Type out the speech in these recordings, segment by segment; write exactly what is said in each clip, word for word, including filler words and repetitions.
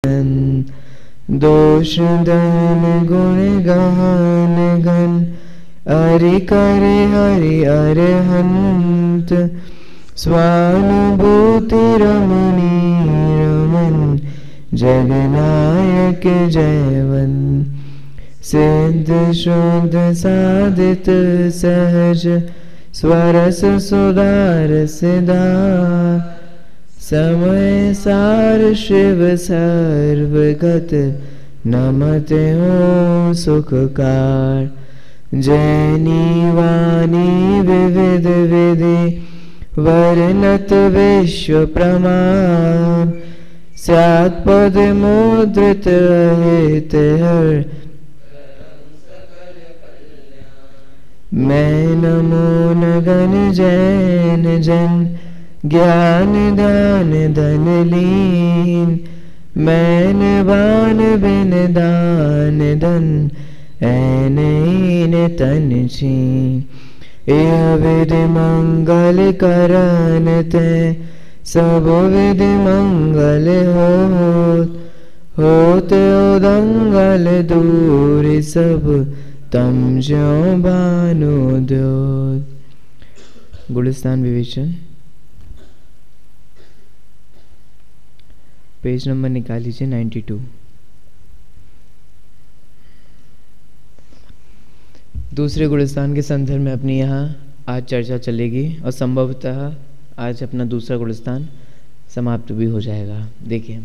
दोष दन गुण गहन घन अरि करे हरि अरहंत स्वानुभूति रमणी रमन जगनायक जयवंत सिद्ध शुद्ध साधित सहज स्वरस सुधार सिदा समय सार शिव सर्वगत नमते हो सुखकार जैनी वाणी विविध विधि वर्णत विश्व प्रमाण स्यात् पद मुद्रित हित हर मैं नमो नगन जैन जन ज्ञान दान धन लीन मैन बान बिन दान धन ऐन ईन तन छीन यह विधि मंगल करन ते सब विधि मंगल होत होत उदंगल दूर सब तम ज्यों भानु द्योत। गुलिस्तान विवेचन पेज नंबर निकाल लीजिए नाइन्टी टू। दूसरे गुलिस्तान के संदर्भ में अपनी यहाँ आज चर्चा चलेगी और संभवतः आज अपना दूसरा गुलिस्तान समाप्त भी हो जाएगा। देखिए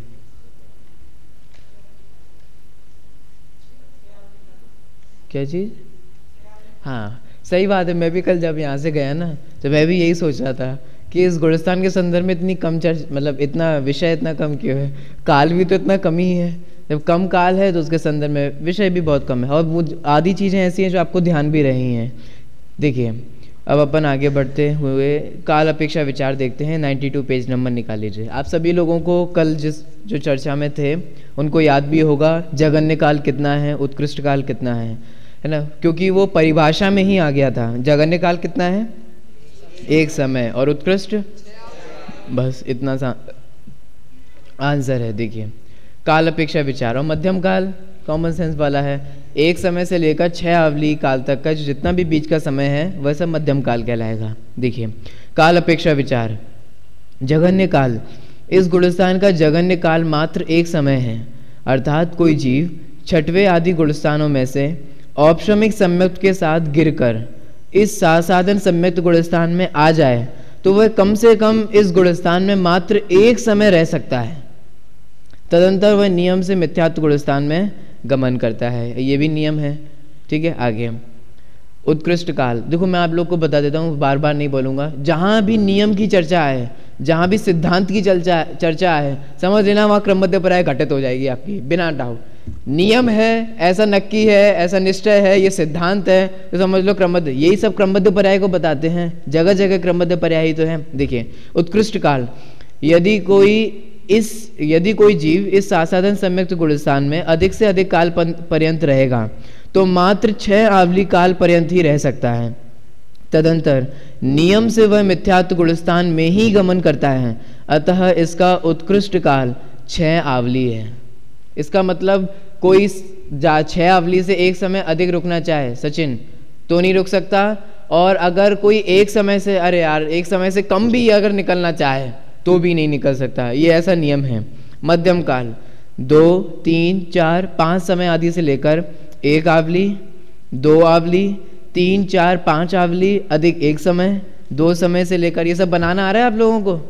क्या चीज़, हाँ सही बात है। मैं भी कल जब यहाँ से गया ना तो मैं भी यही सोच रहा था कि इस गुलिस्तान के संदर्भ में इतनी कम चर्च मतलब इतना विषय इतना कम क्यों है। काल भी तो इतना कम ही है, जब कम काल है तो उसके संदर्भ में विषय भी बहुत कम है और वो आधी चीज़ें ऐसी हैं जो आपको ध्यान भी रही हैं। देखिए अब अपन आगे बढ़ते हुए काल अपेक्षा विचार देखते हैं। नाइन्टी टू पेज नंबर निकाल लीजिए। आप सभी लोगों को कल जिस जो चर्चा में थे उनको याद भी होगा जगन्य काल कितना है, उत्कृष्ट काल कितना है, है ना, क्योंकि वो परिभाषा में ही आ गया था। जगन्य काल कितना है, एक समय, और उत्कृष्ट बस इतना सा आंसर है। देखिए काल अपेक्षा विचार और मध्यम काल कॉमन सेंस वाला है। एक समय से लेकर छः अवली काल तक का जितना भी बीच का समय है वह सब मध्यम काल कहलाएगा। देखिए काल अपेक्षा विचार जगन्य काल, इस गुलिस्तान का जगन्य काल मात्र एक समय है, अर्थात कोई जीव छठवें आदि गुलिस्तानों में से औपशमिक सम्यक्त के साथ गिरकर इस साधन सम्यक्त गुलिस्तान में आ जाए तो वह कम से कम इस गुलिस्तान में मात्र एक समय रह सकता है। तदंतर वह नियम से मिथ्यात्व गुलिस्तान में गमन करता है। ये भी नियम है। ठीक है, आगे उत्कृष्ट काल। देखो मैं आप लोग को बता देता हूँ, बार बार नहीं बोलूँगा। जहाँ भी नियम की चर्चा है, जहाँ भी सिद्धांत की चर्चा चर्चा है, समझ लेना वहाँ क्रमबद्धपराय घटित हो जाएगी आपकी, बिना डाउट। नियम है, ऐसा नक्की है, ऐसा निश्चय है, ये सिद्धांत है, तो समझ लो क्रमबद्ध। यही सब क्रमबद्ध पर्याय को बताते हैं, जगह जगह क्रमबद्ध पर्याय ही तो है। देखिए उत्कृष्ट काल, यदि कोई इस यदि कोई जीव इस साधन सम्यक्त गुलिस्तान में अधिक से अधिक काल पर्यंत रहेगा तो मात्र छह आवली काल पर्यंत ही रह सकता है। तदंतर नियम से वह मिथ्यात्व गुलिस्तान में ही गमन करता है, अतः इसका उत्कृष्ट काल छह आवली है। इसका मतलब कोई छह आवली से एक समय अधिक रुकना चाहे सचिन तो नहीं रुक सकता, और अगर कोई एक समय से अरे यार एक समय से कम भी अगर निकलना चाहे तो भी नहीं निकल सकता। ये ऐसा नियम है। मध्यम काल दो तीन चार पाँच समय आदि से लेकर एक आवली, दो आवली, तीन चार पाँच आवली अधिक एक समय, दो समय से लेकर, ये सब बनाना आ रहा है आप लोगों को,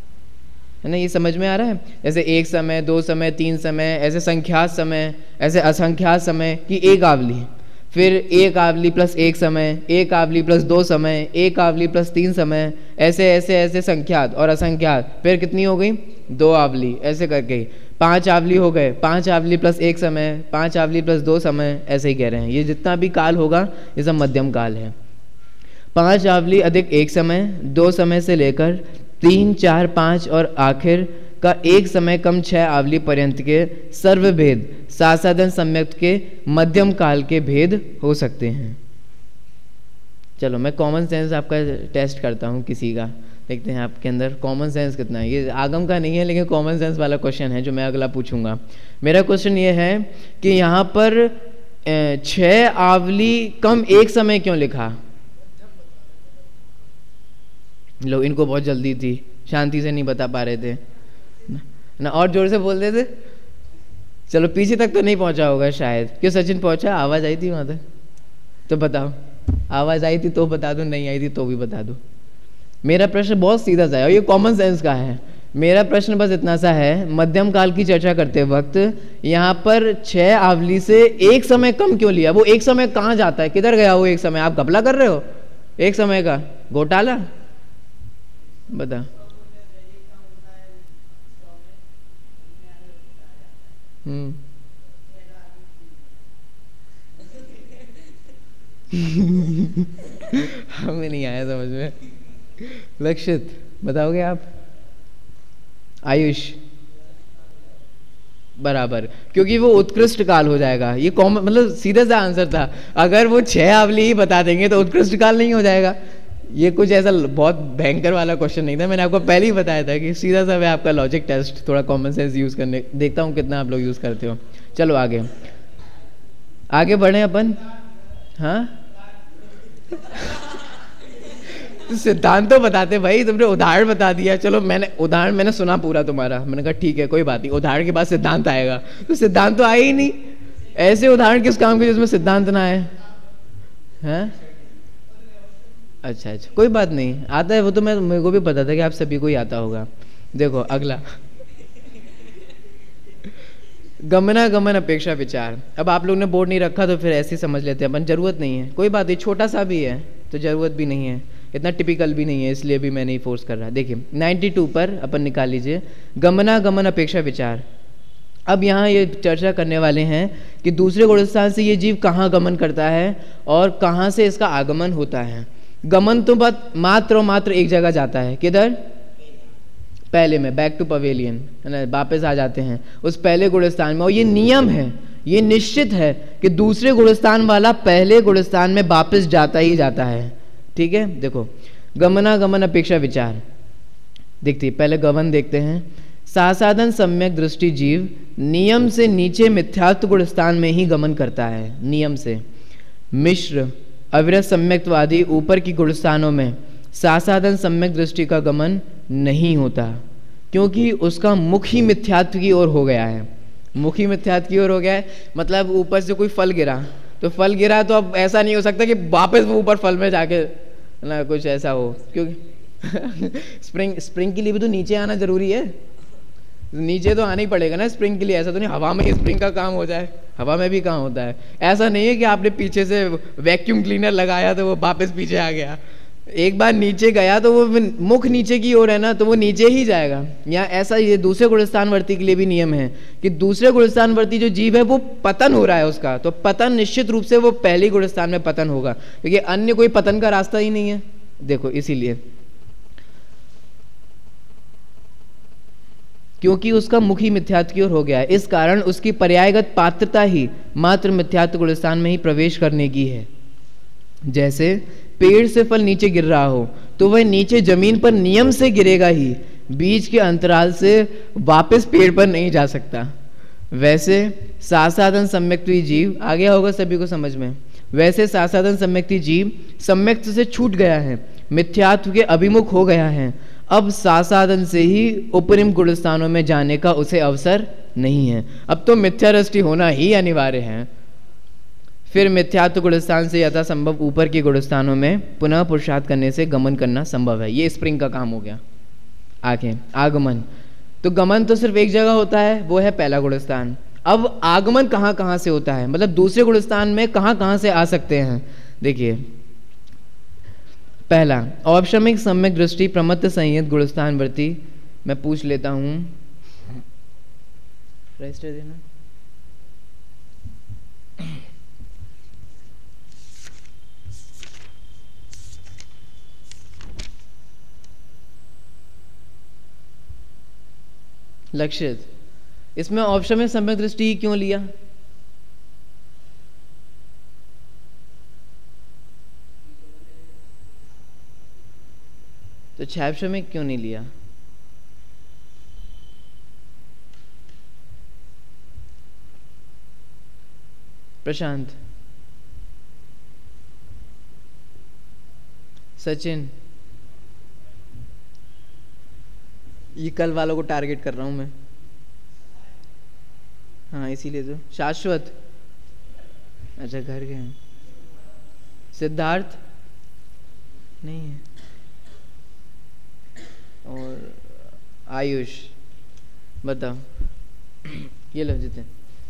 है ना, ये समझ में आ रहा है। जैसे एक समय, दो समय, तीन समय, ऐसे संख्यात समय, ऐसे असंख्यात समय की एक आवली, फिर एक आवली प्लस एक समय, एक आवली प्लस दो समय, एक आवली प्लस तीन समय, ऐसे ऐसे ऐसे संख्यात और असंख्यात, फिर कितनी हो गई दो आवली, ऐसे करके पांच आवली हो गए, पांच आवली प्लस एक समय, पांच आवली प्लस दो समय, ऐसे ही कह रहे हैं। ये जितना भी काल होगा ये सब मध्यम काल है। पांच आवली अधिक एक समय, दो समय से लेकर तीन चार पाँच और आखिर का एक समय कम छह आवली पर्यंत के सर्वभेद साधन सम्यक्त के मध्यम काल के भेद हो सकते हैं। चलो मैं कॉमन सेंस आपका टेस्ट करता हूँ किसी का। देखते हैं आपके अंदर कॉमन सेंस कितना है। ये आगम का नहीं है लेकिन कॉमन सेंस वाला क्वेश्चन है जो मैं अगला पूछूंगा। मेरा क्वेश्चन ये है कि यहाँ पर छह आवली कम एक समय क्यों लिखा? लो, इनको बहुत जल्दी थी, शांति से नहीं बता पा रहे थे ना, और जोर से बोल देते। चलो पीछे तक तो नहीं पहुंचा होगा शायद। क्यों सचिन पहुंचा? आवाज आई थी वहां तक? तो बताओ, आवाज आई थी तो बता दो, नहीं आई थी तो भी बता दो। मेरा प्रश्न बहुत सीधा सा है और ये कॉमन सेंस का है। मेरा प्रश्न बस इतना सा है, मध्यम काल की चर्चा करते वक्त यहाँ पर छह आवली से एक समय कम क्यों लिया? वो एक समय कहाँ जाता है? किधर गया वो एक समय? आप घपला कर रहे हो एक समय का? घोटाला? बता। हम्म हमें नहीं आया समझ में। लक्षित बताओगे आप? आयुष बराबर, क्योंकि वो उत्कृष्ट काल हो जाएगा। ये कॉमन मतलब सीधा सा आंसर था। अगर वो छह आवली ही बता देंगे तो उत्कृष्ट काल नहीं हो जाएगा। ये कुछ ऐसा बहुत भयंकर वाला क्वेश्चन नहीं था, मैंने आपको पहले ही बताया था कि सीधा सा मैं आपका लॉजिक टेस्ट, थोड़ा कॉमन सेंस यूज करने देखता हूँ कितना आप लोग यूज करते हो। चलो आगे आगे बढ़े अपन। हाँ सिद्धांत तो बताते भाई, तुमने उदाहरण बता दिया। चलो मैंने उदाहरण मैंने सुना पूरा तुम्हारा, मैंने कहा ठीक है कोई बात नहीं, उदाहरण के बाद सिद्धांत आएगा। तो सिद्धांत तो आया ही नहीं। ऐसे उदाहरण किस काम के जिसमें सिद्धांत ना आए? हैं? अच्छा अच्छा कोई बात नहीं, आता है वो तो। मैं मेरे को भी पता था कि आप सभी को ही आता होगा। देखो अगला गमनागमन अपेक्षा विचार। अब आप लोग ने बोर्ड नहीं रखा तो फिर ऐसे ही समझ लेते हैं अपन, जरूरत नहीं है, कोई बात नहीं। छोटा सा भी है तो जरूरत भी नहीं है, इतना टिपिकल भी नहीं है, इसलिए भी मैं नहीं फोर्स कर रहा। देखिए बानवे पर अपन निकाल लीजिए, गमनागमन अपेक्षा विचार। अब यहाँ ये चर्चा करने वाले हैं कि दूसरे गुणस्थान से ये जीव कहाँ गमन करता है और कहाँ से इसका आगमन होता है। गमन तो बात मात्र और मात्र एक जगह जाता है, किधर? पहले में, बैक टू पवेलियन, है ना, वापस आ जाते हैं उस पहले गुणस्थान में। और ये नियम है, ये निश्चित है कि दूसरे गुणस्थान वाला पहले गुणस्थान में वापस जाता ही जाता है। ठीक है, देखो गमनागमन अपेक्षा विचार देखते पहले गमन देखते हैं। सासाधन सम्यक दृष्टि जीव नियम से नीचे मिथ्यात्व गुणस्थान में ही गमन करता है, नियम से। मिश्र अविरत सम्यक्तवादी ऊपर की गुणस्थानों में सासाधन सम्यक दृष्टि का गमन नहीं होता, क्योंकि उसका मुख ही मिथ्यात्व की ओर हो गया है। मुख ही मिथ्यात्व की ओर हो गया है मतलब ऊपर से कोई फल गिरा तो फल गिरा तो अब ऐसा नहीं हो सकता कि वापस वो ऊपर फल में जाके ना कुछ ऐसा हो, क्योंकि स्प्रिंग स्प्रिंग के लिए भी तो नीचे आना जरूरी है, नीचे तो आना ही पड़ेगा ना स्प्रिंग के लिए। ऐसा तो नहीं हवा में स्प्रिंग का काम हो जाए, हवा में भी कहाँ होता है। ऐसा नहीं है कि आपने पीछे से वैक्यूम क्लीनर लगाया तो वो वापस पीछे आ गया। एक बार नीचे गया तो वो मुख नीचे की ओर है ना, तो वो नीचे ही जाएगा। यहाँ ऐसा ये दूसरे गुणस्थानवर्ती के लिए भी नियम है कि दूसरे गुणस्थानवर्ती जो जीव है वो पतन हो रहा है उसका, तो पतन निश्चित रूप से वो पहले गुणस्थान में पतन होगा, क्योंकि अन्य कोई पतन का रास्ता ही नहीं है। देखो इसीलिए, क्योंकि उसका मुख ही मिथ्यात्व की ओर हो गया है, इस कारण उसकी पर्यायगत पात्रता ही मात्र मिथ्यात्व गुणस्थान में ही प्रवेश करने की है। जैसे पेड़ से फल नीचे गिर रहा हो तो वह नीचे जमीन पर नियम से गिरेगा ही, बीच के अंतराल से वापस पेड़ पर नहीं जा सकता। वैसे सासाधन सम्यक्त्वी जीव, आ गया होगा सभी को समझ में, वैसे सासाधन सम्यक्त्वी जीव सम्यक्त से छूट गया है, मिथ्यात्व के अभिमुख हो गया है। अब सासाधन से ही उपरिम गुणस्थानों में जाने का उसे अवसर नहीं है, अब तो मिथ्या दृष्टि होना ही अनिवार्य है। फिर मिथ्यात्व गुणस्थान से यथासंभव ऊपर के गुणस्थानों में पुनः पुरुषार्थ करने से गमन करना संभव है। ये स्प्रिंग का काम हो गया। आगे आगमन, तो गमन तो सिर्फ एक जगह होता है, वो है पहला गुणस्थान। अब आगमन कहाँ कहाँ से होता है, मतलब दूसरे गुणस्थान में कहाँ कहाँ से आ सकते हैं। देखिए पहला औपशमिक सम्यक दृष्टि प्रमत्त संयत गुणस्थानवर्ती, मैं पूछ लेता हूँ, रजिस्टर देना। लक्षित, इसमें ऑप्शन में सम्यक दृष्टि क्यों लिया? तो तो छायाश्रम में क्यों नहीं लिया? प्रशांत, सचिन, ये कल वालों को टारगेट कर रहा हूं मैं। हाँ इसीलिए तो। शाश्वत, अच्छा घर गए हैं। सिद्धार्थ नहीं है, और आयुष, बताओ। ये लो जितिन,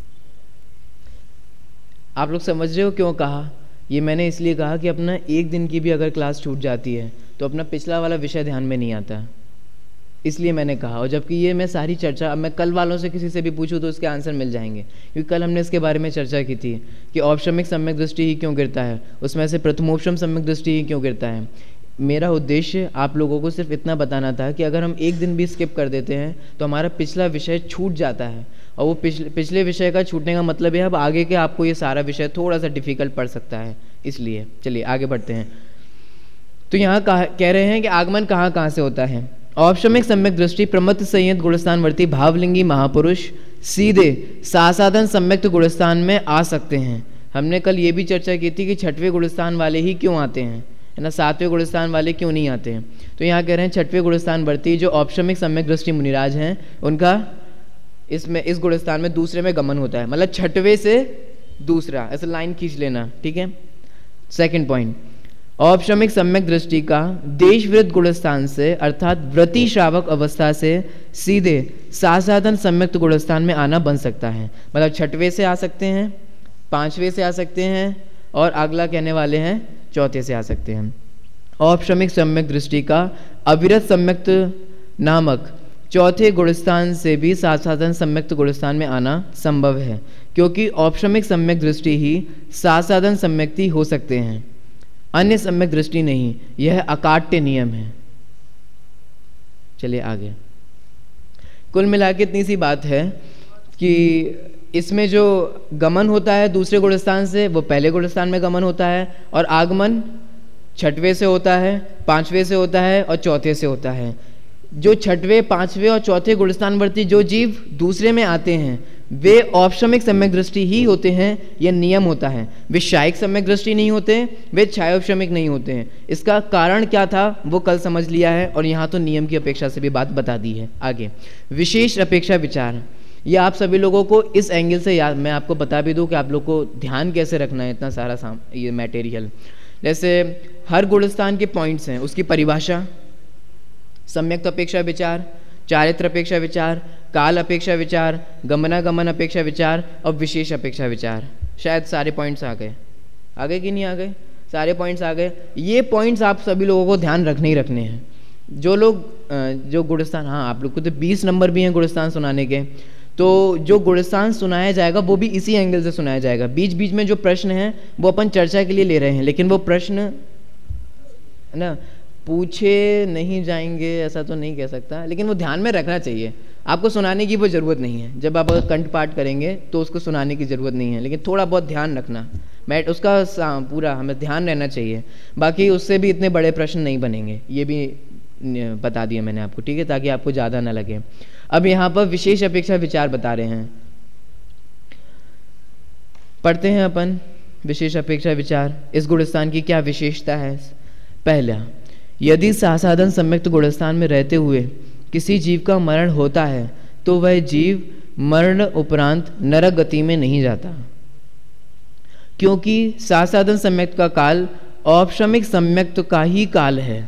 आप लोग समझ रहे हो क्यों कहा? ये मैंने इसलिए कहा कि अपना एक दिन की भी अगर क्लास छूट जाती है तो अपना पिछला वाला विषय ध्यान में नहीं आता, इसलिए मैंने कहा। और जबकि ये मैं सारी चर्चा, अब मैं कल वालों से किसी से भी पूछूं तो उसके आंसर मिल जाएंगे, क्योंकि कल हमने इसके बारे में चर्चा की थी कि औपशमिक सम्यक दृष्टि ही क्यों गिरता है, उसमें से प्रथमोपशम सम्यक दृष्टि ही क्यों गिरता है। मेरा उद्देश्य आप लोगों को सिर्फ इतना बताना था कि अगर हम एक दिन भी स्किप कर देते हैं तो हमारा पिछला विषय छूट जाता है, और वो पिछले पिछले विषय का छूटने का मतलब है अब आगे के आपको ये सारा विषय थोड़ा सा डिफिकल्ट पड़ सकता है। इसलिए चलिए आगे बढ़ते हैं। तो यहाँ कह रहे हैं कि आगमन कहाँ कहाँ से होता है। औपशमिक सम्यक दृष्टि प्रमत्त संयत गुणस्थानवर्ती भावलिंगी महापुरुष सीधे सासाधन सम्यक्त गुणस्थान में आ सकते हैं। हमने कल ये भी चर्चा की थी कि छठवें गुणस्थान वाले ही क्यों आते हैं, है ना, सातवें गुणस्थान वाले क्यों नहीं आते हैं। तो यहाँ कह रहे हैं छठवें गुणस्थानवर्ती जो औपशमिक सम्यक दृष्टि मुनिराज हैं उनका इसमें इस गुणस्थान में दूसरे में गमन होता है, मतलब छठवें से दूसरा, ऐसे लाइन खींच लेना, ठीक है। सेकंड पॉइंट, औपशमिक सम्यक दृष्टि का देश विरुद्ध गुणस्थान से अर्थात व्रति श्रावक अवस्था से सीधे सासाधन सम्यक्त गुणस्थान में आना बन सकता है, मतलब छठवें से आ सकते हैं, पांचवें से आ सकते हैं, और अगला कहने वाले हैं चौथे से आ सकते हैं। औपशमिक सम्यक दृष्टि का अविरत सम्यक्त नामक चौथे गुणस्थान से भी सासाधन सम्यक्त गुणस्थान में आना संभव है, क्योंकि औपशमिक सम्यक दृष्टि ही सासाधन सम्यक्ति हो सकते हैं, अन्य सम्यक दृष्टि नहीं। यह अकाट्य नियम है। चलिए आगे। कुल मिला के इतनी सी बात है कि इसमें जो गमन होता है दूसरे गुणस्थान से वो पहले गुणस्थान में गमन होता है, और आगमन छठवें से होता है, पांचवें से होता है और चौथे से होता है। जो छठवें, पांचवें और चौथे गुणस्थानवर्ती जो जीव दूसरे में आते हैं वे औपशमिक सम्यक दृष्टि ही होते हैं, यह नियम होता है। वे शायिक सम्यक दृष्टि नहीं होते, वे छायोपशमिक नहीं होते हैं। इसका कारण क्या था वो कल समझ लिया है, और यहाँ तो नियम की अपेक्षा से भी बात बता दी है। आगे विशेष अपेक्षा विचार, ये आप सभी लोगों को इस एंगल से याद, मैं आपको बता भी दूँ कि आप लोग को ध्यान कैसे रखना है इतना सारा साम ये मटेरियल। जैसे हर गुणस्थान के पॉइंट्स हैं, उसकी परिभाषा, सम्यक्त अपेक्षा विचार, चारित्र अपेक्षा विचार, काल अपेक्षा विचार, गमनागमन अपेक्षा विचार और विशेष अपेक्षा विचार। शायद सारे पॉइंट्स आ गए, आ गए कि नहीं आ गए? सारे पॉइंट्स आ गए। ये पॉइंट्स आप सभी लोगों को ध्यान रखने ही रखने हैं। जो लोग जो गुणस्थान, हाँ आप लोग को तो बीस नंबर भी हैं गुणस्थान सुनाने के, तो जो गुणस्थान सुनाया जाएगा वो भी इसी एंगल से सुनाया जाएगा। बीच बीच में जो प्रश्न हैं वो अपन चर्चा के लिए ले रहे हैं, लेकिन वो प्रश्न है ना पूछे नहीं जाएंगे ऐसा तो नहीं कह सकता, लेकिन वो ध्यान में रखना चाहिए। आपको सुनाने की वो ज़रूरत नहीं है, जब आप कंठ पाठ करेंगे तो उसको सुनाने की ज़रूरत नहीं है, लेकिन थोड़ा बहुत ध्यान रखना, मैं उसका पूरा हमें ध्यान रहना चाहिए। बाकी उससे भी इतने बड़े प्रश्न नहीं बनेंगे, ये भी बता दिया मैंने आपको, ठीक है, ताकि आपको ज़्यादा ना लगे। अब यहाँ पर विशेष अपेक्षा विचार बता रहे हैं, पढ़ते हैं अपन। विशेष अपेक्षा विचार, इस गुणस्थान की क्या विशेषता है? पहला, यदि सासाधन सम्यक्त गुणस्थान में रहते हुए किसी जीव का मरण होता है तो वह जीव मरण उपरांत नरक गति में नहीं जाता, क्योंकि सासाधन सम्यक्त का काल औपशमिक सम्यक्त का ही काल है,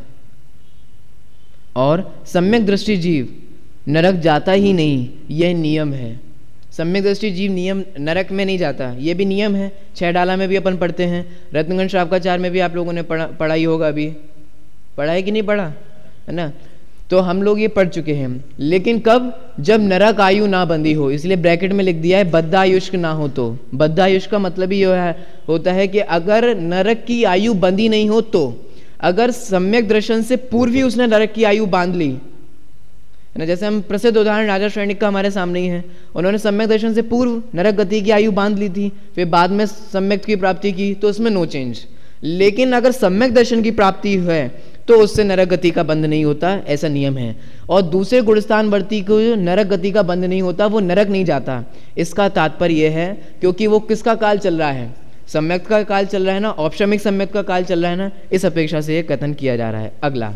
और सम्यक दृष्टि जीव नरक जाता ही नहीं, यह नियम है। सम्यक दृष्टि जीव नियम नरक में नहीं जाता, ये भी नियम है। छह डाला में भी अपन पढ़ते हैं, रत्नगण श्रावकाचार में भी आप लोगों ने पढ़ा पढ़ा ही होगा, अभी पढ़ा है कि नहीं पढ़ा, है ना? तो हम लोग ये पढ़ चुके हैं, लेकिन कब? जब नरक आयु ना बंधी हो, इसलिए ब्रैकेट में लिख दिया है बद्धायुष्क ना हो तो। बद्धायुष्क का मतलब ही है होता है कि अगर नरक की आयु बंधी नहीं हो तो, अगर सम्यक दर्शन से पूर्व ही उसने नरक की आयु बांध ली, है ना, जैसे हम प्रसिद्ध उदाहरण राजा श्रेणिक का हमारे सामने ही है, उन्होंने सम्यक दर्शन से पूर्व नरक गति की आयु बांध ली थी, फिर बाद में सम्यक की प्राप्ति की, तो उसमें नो चेंज। लेकिन अगर सम्यक दर्शन की प्राप्ति है तो उससे नरक गति का बंध नहीं होता, ऐसा नियम है। और दूसरे गुणस्थानवर्ती को नरक गति का बंध नहीं होता, वो नरक नहीं जाता। इसका तात्पर्य यह है क्योंकि वो किसका काल चल रहा है, सम्यक का काल चल रहा है ना, औपशमिक सम्यक का काल चल रहा है ना, इस अपेक्षा से यह कथन किया जा रहा है। अगला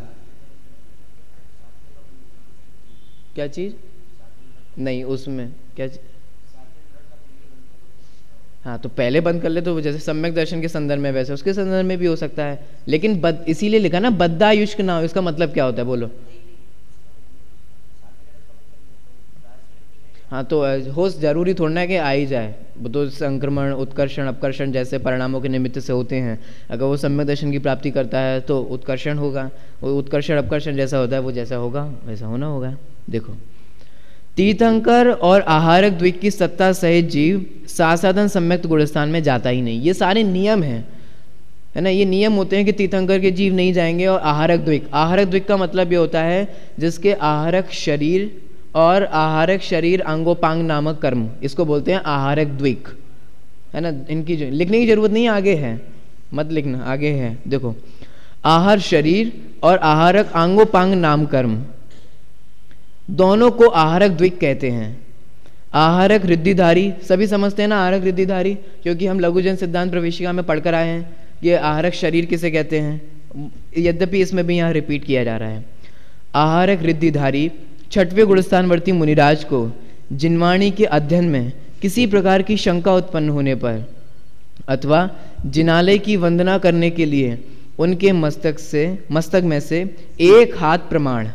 क्या चीज नहीं, उसमें क्या चीज? हाँ, तो पहले बंद कर ले, तो जैसे सम्यक दर्शन के संदर्भ में वैसे उसके संदर्भ में भी हो सकता है, लेकिन बद इसीलिए लिखा ना बद्धायुष्क नाम, इसका मतलब क्या होता है बोलो? हाँ, तो होश जरूरी थोड़ा ना कि आ ही जाए, वो तो संक्रमण उत्कर्षण अपकर्षण जैसे परिणामों के निमित्त से होते हैं। अगर वो सम्यक दर्शन की प्राप्ति करता है तो उत्कर्षण होगा, वो उत्कर्षण अपकर्षण जैसा होता है वो जैसा होगा वैसा होना होगा। देखो, तीर्थंकर और आहारक द्विक की सत्ता सहित जीव सासाधन सम्यक्त गुणस्थान में जाता ही नहीं। ये सारे नियम हैं, है ना, ये नियम होते हैं कि तीर्थंकर के जीव नहीं जाएंगे। और आहारक द्विक, आहारक द्विक का मतलब ये होता है जिसके आहारक शरीर और आहारक शरीर अंगोपांग नामक कर्म, इसको बोलते हैं आहारक द्विक, है ना। इनकी जो लिखने की जरूरत नहीं, आगे है, मत लिखना, आगे है। देखो, आहार शरीर और आहारक अंगोपांग नाम कर्म दोनों को आहारक द्विक कहते हैं। आहारक रिद्धिधारी सभी समझते हैं ना, आहारक रिद्धिधारी, क्योंकि हम लघुजन सिद्धांत प्रवेशिका में पढ़कर आए हैं। ये आहारक शरीर किसे कहते हैं, यद्यपि इसमें भी यहाँ रिपीट किया जा रहा है। आहारक रिद्धिधारी छठवें गुणस्थानवर्ती मुनिराज को जिनवाणी के अध्ययन में किसी प्रकार की शंका उत्पन्न होने पर अथवा जिनालय की वंदना करने के लिए उनके मस्तक से मस्तक में से एक हाथ प्रमाण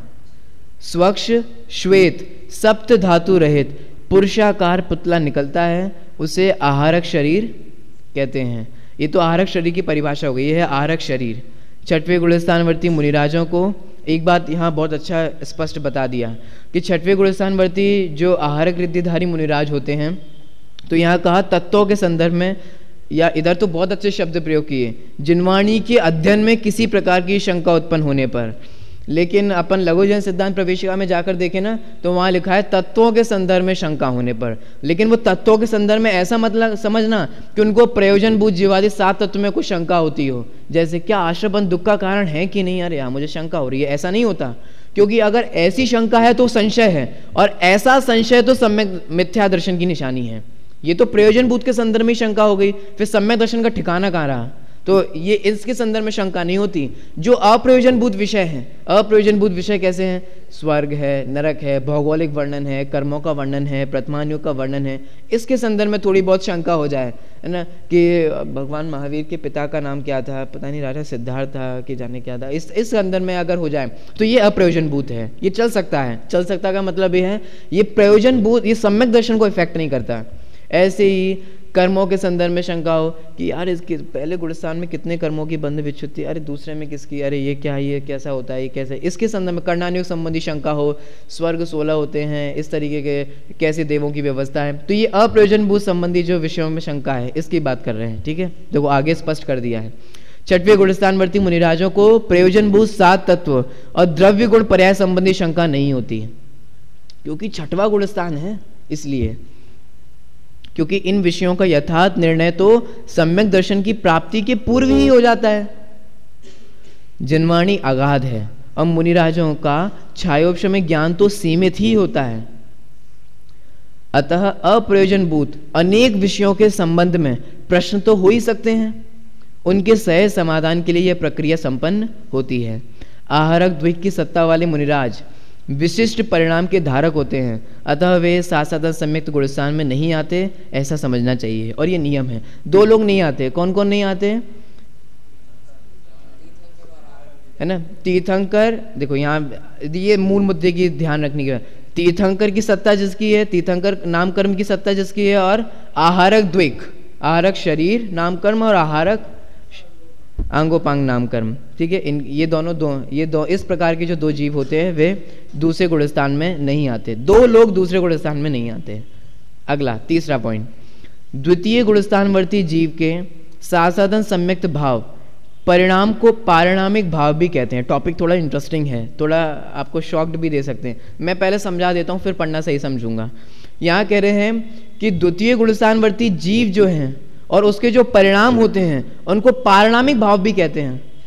स्वच्छ श्वेत सप्त धातु रहित पुरुषाकार पुतला निकलता है, उसे आहारक शरीर कहते हैं। ये तो आहारक शरीर की परिभाषा हो गई, ये है आहारक शरीर। छठवें गुणस्थानवर्ती मुनिराजों को एक बात यहाँ बहुत अच्छा स्पष्ट बता दिया कि छठवें गुणस्थानवर्ती जो आहारक रिद्धिधारी मुनिराज होते हैं, तो यहाँ कहा तत्वों के संदर्भ में, या इधर तो बहुत अच्छे शब्द प्रयोग किए, जिनवाणी के अध्ययन में किसी प्रकार की शंका उत्पन्न होने पर। लेकिन अपन लघुजन सिद्धांत प्रवेशिका में जाकर देखें ना, तो वहाँ लिखा है तत्वों के संदर्भ में शंका होने पर। लेकिन वो तत्वों के संदर्भ में ऐसा मतलब समझना कि उनको प्रयोजन भूत जीवादि सात तत्व में कुछ शंका होती हो, जैसे क्या आश्रयबंध दुख का कारण है कि नहीं, यार यहाँ मुझे शंका हो रही है, ऐसा नहीं होता। क्योंकि अगर ऐसी शंका है तो संशय है, और ऐसा संशय तो सम्यक मिथ्या दर्शन की निशानी है। ये तो प्रयोजन भूत के संदर्भ में शंका हो गई, फिर सम्यक दर्शन का ठिकाना कहाँ रहा? तो ये इसके संदर्भ में शंका नहीं होती। जो अप्रयोजन भूत विषय है, अप्रयोजन भूत विषय कैसे हैं? स्वर्ग है, नरक है, भौगोलिक वर्णन है, कर्मों का वर्णन है, प्रथमानुयोग का वर्णन है, इसके संदर्भ में थोड़ी बहुत शंका हो जाए, है ना, कि भगवान महावीर के पिता का नाम क्या था, पता नहीं, राजा सिद्धार्थ था कि जाने क्या था, इस इस संदर्भ में अगर हो जाए तो ये अप्रयोजन भूत है, ये चल सकता है। चल सकता का मतलब ये है ये प्रयोजन भूत, ये सम्यक दर्शन को इफेक्ट नहीं करता। ऐसे ही कर्मों के संदर्भ में शंका हो कि यार इसके पहले गुणस्थान में कितने कर्मों की बंध विच्युत थी, अरे दूसरे में किसकी, अरे ये क्या, ये कैसा होता है, ये कैसे, इसके संदर्भ में कर्णानुयोग संबंधी शंका हो, स्वर्ग सोलह होते हैं, इस तरीके के कैसे देवों की व्यवस्था है, तो ये अप्रयोजन भूत संबंधी जो विषयों में शंका है इसकी बात कर रहे हैं। ठीक है, देखो आगे स्पष्ट कर दिया है। छठवें गुणस्थानवर्ती मुनिराजों को प्रयोजन भूत सात तत्व और द्रव्य गुण पर्याय संबंधी शंका नहीं होती, क्योंकि छठवां गुणस्थान है, इसलिए क्योंकि इन विषयों का यथार्थ निर्णय तो सम्यक दर्शन की प्राप्ति के पूर्व ही हो जाता है। जिनवाणी अगाध है और मुनिराजों का छायोपशम ज्ञान तो सीमित ही होता है। अतः अप्रयोजनभूत अनेक विषयों के संबंध में प्रश्न तो हो ही सकते हैं, उनके सहज समाधान के लिए यह प्रक्रिया संपन्न होती है। आहारक द्विक की सत्ता वाले मुनिराज विशिष्ट परिणाम के धारक होते हैं, अतः वे सासाधन सम्यक्त गुणस्थान में नहीं आते, ऐसा समझना चाहिए। और ये नियम है। दो लोग नहीं आते, कौन कौन नहीं आते, है ना? तीर्थंकर, देखो यहाँ ये मूल मुद्दे की ध्यान रखने की, तीर्थंकर की सत्ता जिसकी है, तीर्थंकर नाम कर्म की सत्ता जिसकी है, और आहारक द्विक, आहारक शरीर नाम कर्म और आहारक आंगोपांग नाम कर्म, ठीक है, इन ये दोनों दो ये दो इस प्रकार के जो दो जीव होते हैं वे दूसरे गुणस्थान में नहीं आते। दो लोग दूसरे गुणस्थान में नहीं आते। अगला तीसरा पॉइंट, द्वितीय गुणस्थानवर्ती जीव के सासाधन सम्यक्त भाव परिणाम को पारिणामिक भाव भी कहते हैं। टॉपिक थोड़ा इंटरेस्टिंग है, थोड़ा आपको शॉक्ड भी दे सकते हैं। मैं पहले समझा देता हूँ, फिर पढ़ना सही समझूंगा। यहाँ कह रहे हैं कि द्वितीय गुणस्थानवर्ती जीव जो हैं और उसके जो परिणाम होते हैं उनको पारिणामिक भाव भी कहते हैं।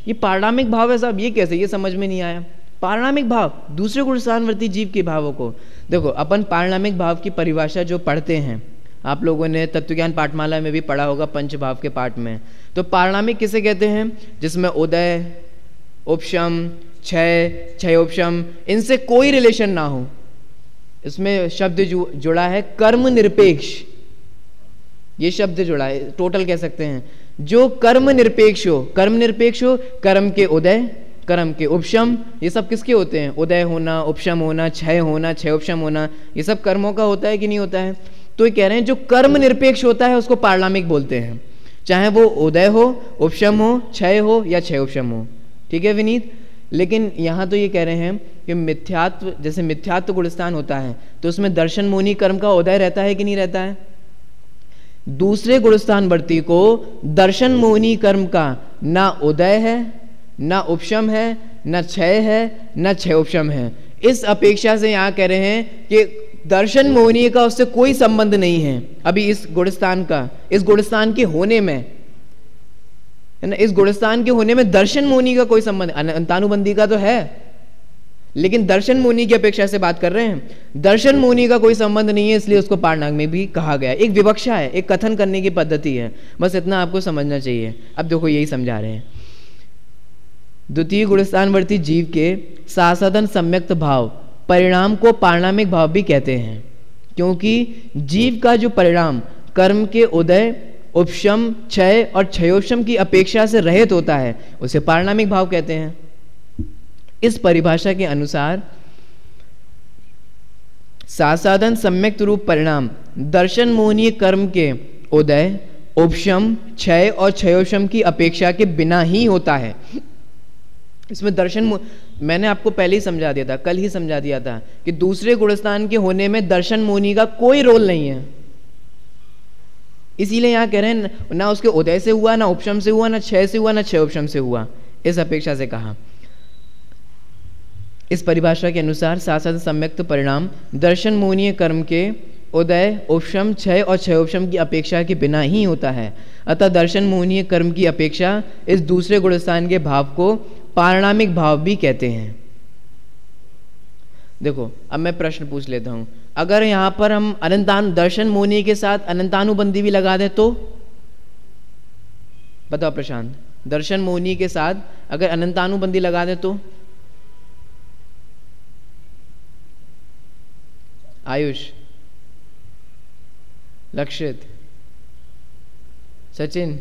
ये पारिणामिक भाव है साहब, ये कैसे, ये समझ में नहीं आया। पारिणामिक भाव दूसरे गुणस्थानवर्ती जीव के भावों को देखो, अपन पारिणामिक भाव की परिभाषा जो पढ़ते हैं, आप लोगों ने तत्वज्ञान पाठमाला में भी पढ़ा होगा पंच भाव के पाठ में। तो पारिणामिक किसे कहते हैं? जिसमें उदय, उपशम, क्षय, क्षयोपशम, इनसे कोई रिलेशन ना हो। इसमें शब्द जु, जुड़ा है कर्म निरपेक्ष, ये शब्द जुड़ा है, टोटल कह सकते हैं, जो कर्म निरपेक्ष हो। कर्म निरपेक्ष हो, कर्म के उदय, कर्म के उपशम, ये सब किसके होते हैं? उदय होना, उपशम होना, क्षय होना, क्षयोपशम होना, ये सब कर्मों का होता है कि नहीं होता है? तो ये कह रहे हैं जो कर्म निरपेक्ष होता है उसको पारिणामिक बोलते हैं, चाहे वो उदय हो, उपशम हो, क्षय हो या क्षयोपशम हो। ठीक है विनीत? लेकिन यहाँ तो ये कह रहे हैं कि मिथ्यात्व, जैसे मिथ्यात्व गुणस्थान होता है तो उसमें दर्शन मोनी कर्म का उदय रहता है कि नहीं रहता है? दूसरे गुणस्थानवर्ती को दर्शन मोनी कर्म का ना उदय है, ना उपशम है, ना क्षय है, ना क्षयोपशम है। इस अपेक्षा से यहाँ कह रहे हैं कि दर्शन मोहनीय का उससे कोई संबंध नहीं है अभी इस गुणस्थान का, इस गुणस्थान के होने में, है ना, इस गुणस्थान के होने में दर्शन मोहनी का कोई संबंध, अंतानुबंधी का तो है, लेकिन दर्शन मोहनी की अपेक्षा से बात कर रहे हैं। दर्शन मोहनी का कोई संबंध नहीं है, इसलिए उसको पारिणामिक में भी कहा गया। एक विवक्षा है, एक कथन करने की पद्धति है, बस इतना आपको समझना चाहिए। अब देखो यही समझा रहे हैं, द्वितीय गुणस्थानवर्ती जीव के सासाधन सम्यक्त भाव परिणाम को पारिणामिक भाव भी कहते हैं, क्योंकि जीव का जो परिणाम कर्म के उदय, उपशम, क्षय और क्षयोपशम की अपेक्षा से रहित होता है उसे पारिणामिक भाव कहते हैं। इस परिभाषा के अनुसार सासाधन सम्यक्त रूप परिणाम दर्शन मोहनीय कर्म के उदय, उपशम, क्षय और क्षयोपशम की अपेक्षा के बिना ही होता है। इसमें दर्शन, मैंने आपको पहले ही समझा दिया था, कल ही समझा दिया था कि दूसरे गुणस्थान के होने में दर्शन मोहनी का कोई रोल नहीं है। इसीलिए यहां कह रहे हैं ना उसके उदय से हुआ, ना उपशम से हुआ, ना क्षय से हुआ, ना क्षयोपशम से हुआ, इस अपेक्षा से कहा। इस परिभाषा के अनुसार सासाधन सम्यक्त परिणाम दर्शन मोहनीय कर्म के उदय, उपशम, क्षय और क्षयोपशम की अपेक्षा के बिना ही होता है। अतः दर्शन मोहनीय कर्म की अपेक्षा इस दूसरे गुणस्थान के भाव को पारिणामिक भाव भी कहते हैं। देखो अब मैं प्रश्न पूछ लेता हूं, अगर यहां पर हम अनंतानु दर्शन मोहनीय के साथ अनंतानुबंधी भी लगा दें तो बताओ प्रशांत, दर्शन मोहनीय के साथ अगर अनंतानुबंधी लगा दें तो? आयुष, लक्षित, सचिन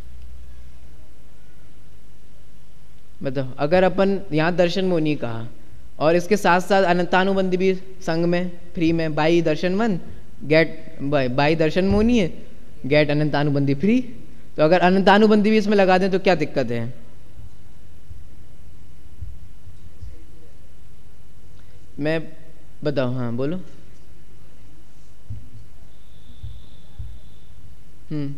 बताओ, अगर अपन यहाँ दर्शन मोहनी कहा और इसके साथ साथ अनंतानुबंधी भी संग में फ्री में, बाई दर्शन मन गेट बाई दर्शन मोहनी है, गेट अनंतानुबंधी फ्री, तो अगर अनंतानुबंधी भी इसमें लगा दें तो क्या दिक्कत है? मैं बताओ, हाँ बोलो। हम्म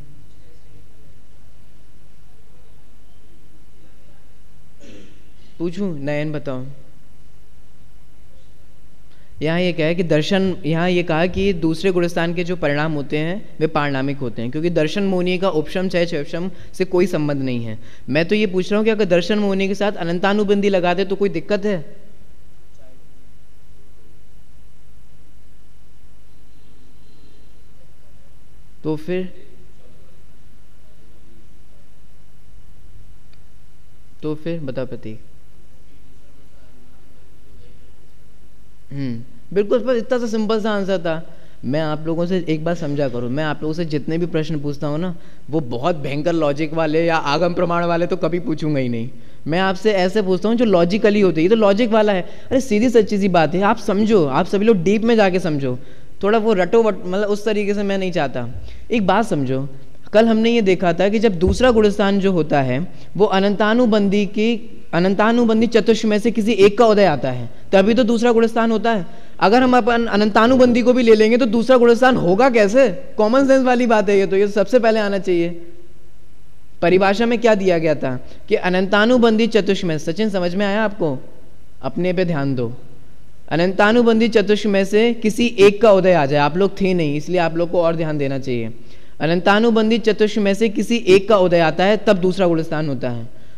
पूछूं? नयन बताओ। यहाँ ये क्या है कि दर्शन, यहाँ ये कहा कि दूसरे गुणस्थान के जो परिणाम होते हैं वे पारिणामिक होते हैं, क्योंकि दर्शन मोहनीय का उपशम, क्षय, क्षयोपशम से कोई संबंध नहीं है। मैं तो ये पूछ रहा हूँ कि अगर दर्शन मोहनीय के साथ अनंतानुबंधी लगा दे तो कोई दिक्कत है? तो फिर तो फिर बताओ प्रतीक। हम्म बिल्कुल, बस इतना सा सिंपल सा आंसर था। मैं आप लोगों से एक बार समझा करूँ, मैं आप लोगों से जितने भी प्रश्न पूछता हूँ ना, वो बहुत भयंकर लॉजिक वाले या आगम प्रमाण वाले तो कभी पूछूंगा ही नहीं। मैं आपसे ऐसे पूछता हूँ जो लॉजिकली होते हैं, ये तो लॉजिक वाला है। अरे सीधी सच्ची सी बात है, आप समझो, आप सभी लोग डीप में जाके समझो, थोड़ा वो रटो वट, मतलब उस तरीके से मैं नहीं चाहता। एक बात समझो, कल हमने ये देखा था कि जब दूसरा गुणस्थान जो होता है वो अनंतानुबंधी की अनंतानुबंधी चतुष्ट में से किसी एक का उदय आता है, तभी तो दूसरा गुणस्थान होता है। अगर हम अपन अनंतानुबंधी को भी ले लेंगे तो दूसरा गुणस्थान होगा कैसे? कॉमन सेंस वाली बात है ये तो, ये सबसे पहले आना चाहिए। परिभाषा में क्या दिया गया था कि अनंतानुबंधी चतुष्ट में, सचिन समझ में आया आपको? अपने पे ध्यान दो। अनंतानुबंधी चतुष्ट में से किसी एक का उदय आ जाए, आप लोग थे नहीं इसलिए आप लोग को और ध्यान देना चाहिए। अनंतानुबंधी चतुष्ट में से किसी एक का उदय आता है तब दूसरा गुणस्थान होता है।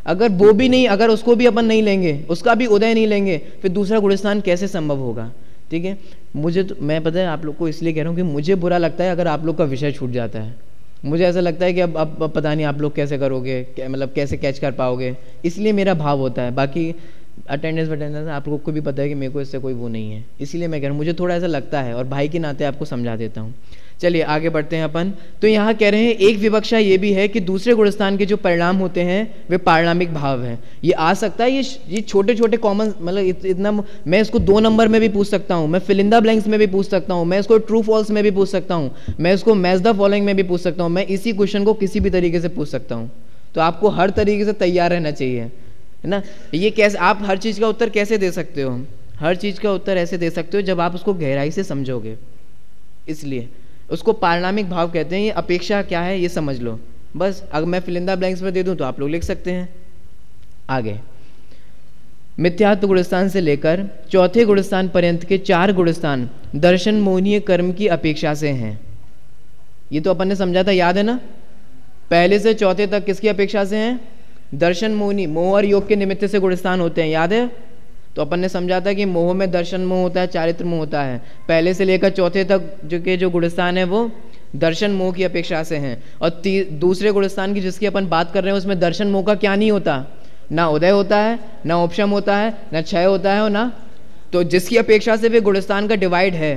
अगर वो भी नहीं, अगर उसको भी अपन नहीं लेंगे, उसका भी उदय नहीं लेंगे, फिर दूसरा गुलिस्तान कैसे संभव होगा? ठीक है, मुझे तो, मैं पता है आप लोग को इसलिए कह रहा हूँ कि मुझे बुरा लगता है अगर आप लोग का विषय छूट जाता है। मुझे ऐसा लगता है कि अब अब, अब पता नहीं आप लोग कैसे करोगे, क्या, मतलब कैसे कैच कर पाओगे, इसलिए मेरा भाव होता है। बाकी अटेंडेंस अटेंडेंस आप लोग को भी पता है कि मेरे को इससे कोई वो नहीं है, इसीलिए मैं कह रहा हूँ, मुझे थोड़ा ऐसा लगता है और भाई के नाते आपको समझा देता हूँ। चलिए आगे बढ़ते हैं अपन। तो यहाँ कह रहे हैं एक विवक्षा ये भी है कि दूसरे गुणस्थान के जो परिणाम होते हैं वे पारिणामिक भाव है। ये आ सकता है, ये ये छोटे छोटे कॉमन, मतलब इत, इतना मैं इसको दो नंबर में भी पूछ सकता हूँ, मैं फिलिंदा ब्लैंक्स में भी पूछ सकता हूँ, मैं इसको ट्रू फॉल्स में भी पूछ सकता हूँ, मैं इसको मैच द फॉलोइंग में भी पूछ सकता हूँ, मैं इसी क्वेश्चन को किसी भी तरीके से पूछ सकता हूँ। तो आपको हर तरीके से तैयार रहना चाहिए, है ना। ये कैसे आप हर चीज़ का उत्तर कैसे दे सकते हो? हर चीज़ का उत्तर ऐसे दे सकते हो जब आप उसको गहराई से समझोगे, इसलिए उसको पारिणामिक भाव कहते हैं। ये अपेक्षा क्या है ये समझ लो बस। अगर मैं फिलिंदा ब्लैंक्स में दे दूं तो आप लोग लिख सकते हैं। आगे, मिथ्यात्व गुणस्थान से लेकर चौथे गुणस्थान पर्यंत के चार गुणस्थान दर्शन मोहनीय कर्म की अपेक्षा से हैं। ये तो अपन ने समझा था, याद है ना? पहले से चौथे तक किसकी अपेक्षा से हैं? दर्शन मोहनी, मोह और योग के निमित्त से गुणस्थान होते हैं, याद है? तो अपन ने समझा था कि मोह में दर्शन मोह होता है, चारित्र मोह होता है। पहले से लेकर चौथे तक जो के जो गुणस्थान है वो दर्शन मोह की अपेक्षा से हैं। और दूसरे गुणस्थान की जिसकी अपन बात कर रहे हैं उसमें दर्शन मोह का क्या नहीं होता? ना उदय होता है, ना उपशम होता है, ना क्षय होता है और ना, तो जिसकी अपेक्षा से वे गुणस्थान का डिवाइड है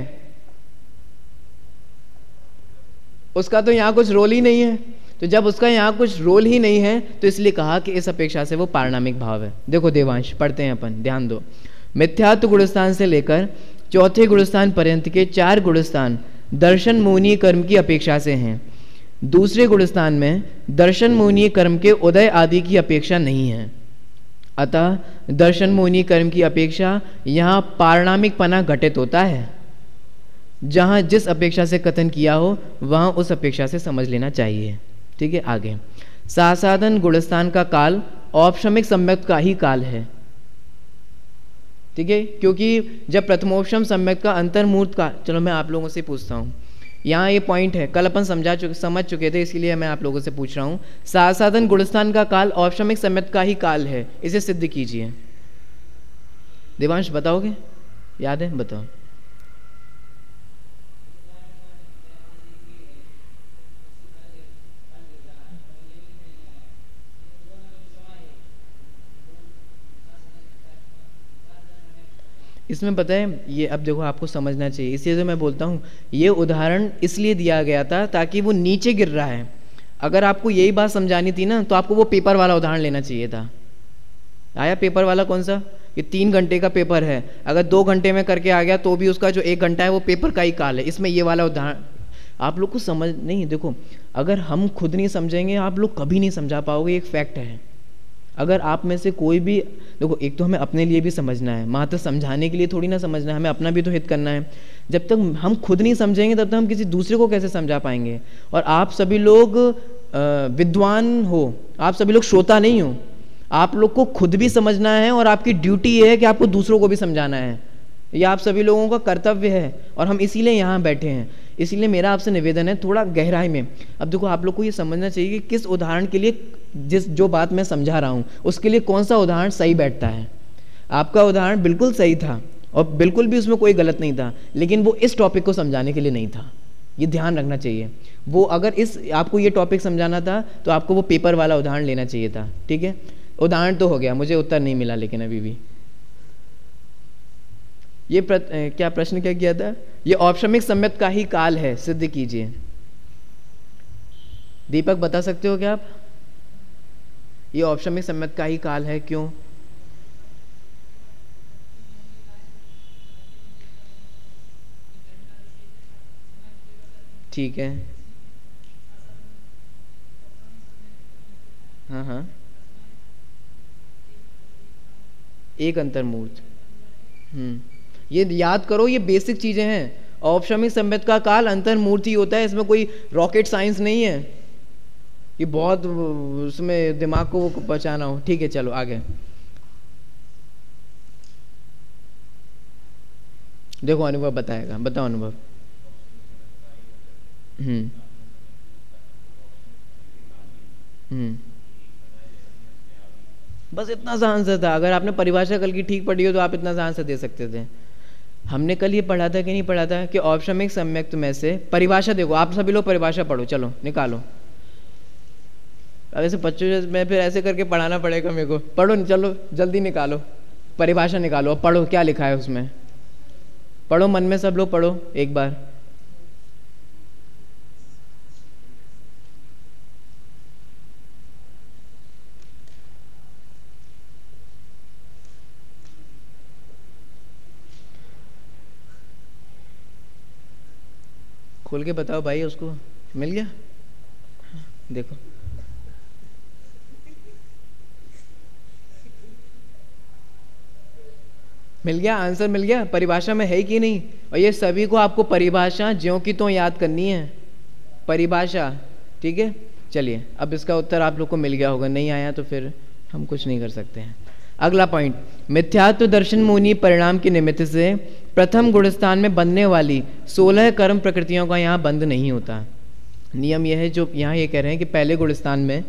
उसका तो यहाँ कुछ रोल ही नहीं है। तो जब उसका यहाँ कुछ रोल ही नहीं है तो इसलिए कहा कि इस अपेक्षा से वो पारिणामिक भाव है। देखो देवांश, पढ़ते हैं अपन, ध्यान दो। मिथ्यात्व गुणस्थान से लेकर चौथे गुणस्थान पर्यंत के चार गुणस्थान दर्शन मोहनीय कर्म की अपेक्षा से हैं। दूसरे गुणस्थान में दर्शन मोहनीय कर्म के उदय आदि की अपेक्षा नहीं है। अतः दर्शन मोहनीय कर्म की अपेक्षा यहाँ पारिणामिक पना घटित होता है। जहाँ जिस अपेक्षा से कथन किया हो वहाँ उस अपेक्षा से समझ लेना चाहिए। ठीक है, आगे, सासाधन गुणस्थान का काल औपशमिक सम्यक का ही काल है। ठीक है, क्योंकि जब प्रथमोपशम सम्यक का अंतर्मूर्त का, चलो मैं आप लोगों से पूछता हूँ, यहाँ ये पॉइंट है, कल अपन समझा चुके समझ चुके थे, इसीलिए मैं आप लोगों से पूछ रहा हूँ। सासाधन गुणस्थान का काल औपशमिक सम्यक का ही काल है, इसे सिद्ध कीजिए। देवांश बताओगे? याद है? बताओ। इसमें पता है, ये अब देखो आपको समझना चाहिए, इसलिए तो मैं बोलता हूँ ये उदाहरण इसलिए दिया गया था ताकि वो नीचे गिर रहा है। अगर आपको यही बात समझानी थी ना तो आपको वो पेपर वाला उदाहरण लेना चाहिए था। आया पेपर वाला? कौन सा? ये तीन घंटे का पेपर है, अगर दो घंटे में करके आ गया तो भी उसका जो एक घंटा है वो पेपर का ही काल है। इसमें ये वाला उदाहरण आप लोग को समझ नहीं। देखो, अगर हम खुद नहीं समझेंगे आप लोग कभी नहीं समझा पाओगे, एक फैक्ट है। अगर आप में से कोई भी, देखो एक तो हमें अपने लिए भी समझना है, मात्र समझाने के लिए थोड़ी ना समझना है, हमें अपना भी तो हित करना है। जब तक हम खुद नहीं समझेंगे तब तक हम किसी दूसरे को कैसे समझा पाएंगे? और आप सभी लोग विद्वान हो, आप सभी लोग श्रोता नहीं हो, आप लोग को खुद भी समझना है और आपकी ड्यूटी ये है कि आपको दूसरों को भी समझाना है। ये आप सभी लोगों का कर्तव्य है और हम इसीलिए यहाँ बैठे हैं। इसीलिए मेरा आपसे निवेदन है थोड़ा गहराई में। अब देखो आप लोग को ये समझना चाहिए कि किस उदाहरण के लिए, जिस जो बात मैं समझा रहा हूँ उसके लिए कौन सा उदाहरण सही बैठता है। आपका उदाहरण बिल्कुल सही था और बिल्कुल भी उसमें कोई गलत नहीं था, लेकिन वो इस टॉपिक को समझाने के लिए नहीं था, ये ध्यान रखना चाहिए। वो अगर इस आपको ये टॉपिक समझाना था तो आपको वो पेपर वाला उदाहरण लेना चाहिए था। ठीक है, उदाहरण तो हो गया, मुझे उत्तर नहीं मिला लेकिन अभी भी। ये प्र, क्या प्रश्न क्या किया था? ये औपशमिक सम्यक का ही काल है, सिद्ध कीजिए। दीपक बता सकते हो क्या आप? ये औपशमिक सम्यक का ही काल है, क्यों? ठीक है, हाँ हाँ, एक अंतर्मूर्त। हम्म ये याद करो, ये बेसिक चीजें हैं। औपशमिक सम्यक का काल अंतर्मूर्ति होता है, इसमें कोई रॉकेट साइंस नहीं है। ये बहुत उसमें दिमाग को वो बचाना हो। ठीक है, चलो आगे देखो, अनुभव बताएगा। बताओ अनुभव। हम्म हम्म बस इतना सा आंसर था। अगर आपने परिभाषा कल की ठीक पढ़ी हो तो आप इतना सा आंसर दे सकते थे। हमने कल ये पढ़ा था कि नहीं पढ़ा था कि औपशमिक सम्यक्त में से परिभाषा, देखो आप सभी लोग परिभाषा पढ़ो, चलो निकालो। अब ऐसे बच्चों में फिर ऐसे करके पढ़ाना पड़ेगा मेरे को। पढ़ो, चलो जल्दी निकालो, परिभाषा निकालो, पढ़ो क्या लिखा है उसमें, पढ़ो मन में सब लोग पढ़ो एक बार। खोल के बताओ भाई, उसको मिल गया? देखो मिल गया, आंसर मिल गया, परिभाषा में है कि नहीं। और ये सभी को आपको परिभाषा ज्यों की त्यों याद करनी है, परिभाषा, ठीक है। चलिए अब इसका उत्तर आप लोग को मिल गया होगा, नहीं आया तो फिर हम कुछ नहीं कर सकते हैं। अगला पॉइंट, मिथ्यात्व दर्शन मोनी परिणाम के निमित्त से प्रथम गुणस्थान में बनने वाली सोलह कर्म प्रकृतियों का यहाँ बंध नहीं होता। नियम यह है, जो यहाँ ये कह रहे हैं कि पहले गुणस्थान में